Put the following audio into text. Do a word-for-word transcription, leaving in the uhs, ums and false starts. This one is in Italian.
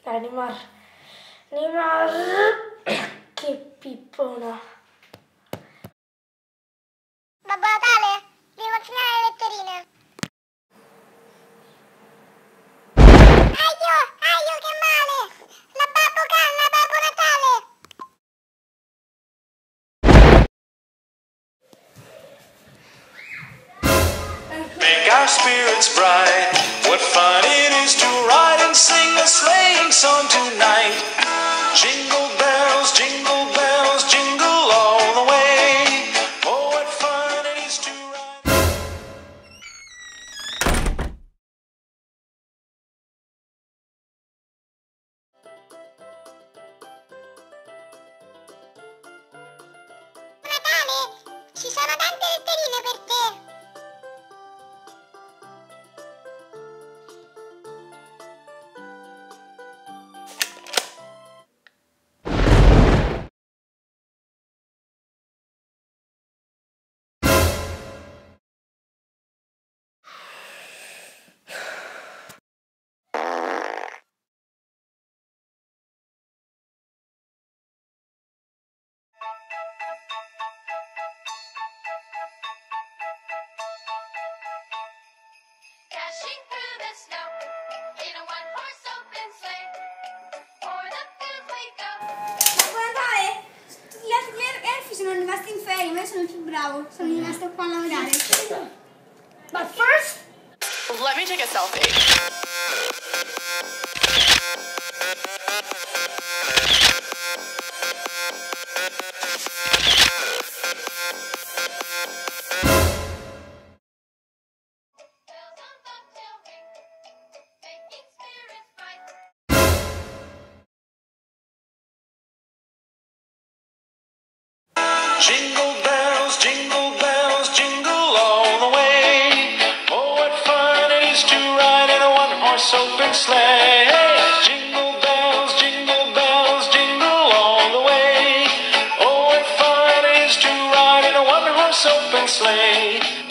Dai, Neymar. Neymar. Che pippona. Babbo Natale, devi vaccinare le letterine. Aio, aio, che male. La babbo canna, babbo Natale. Make our spirits bright. What fun it is to ride and sing a sleighing song tonight. Jingle bells, jingle bells, jingle all the way. Oh, what fun it is to ride. Natale, ci sono tante letterine per te. Dashing through the snow in a one-horse open sleigh. O'er the fields we go. Babbo Natale, tutti gli altri elfi sono rimasti in ferie, ma io sono il più bravo, sono rimasto qua a lavorare. But first... Let me take a selfie. Bells on bobtail ring, making spirits bright. Jingle bells, jingle bells, jingle all the way. Oh, what fun it is to ride in a one-horse open sleigh. Jingle bells, jingle bells, jingle all the way. Oh, what fun it is to ride in a one-horse open sleigh.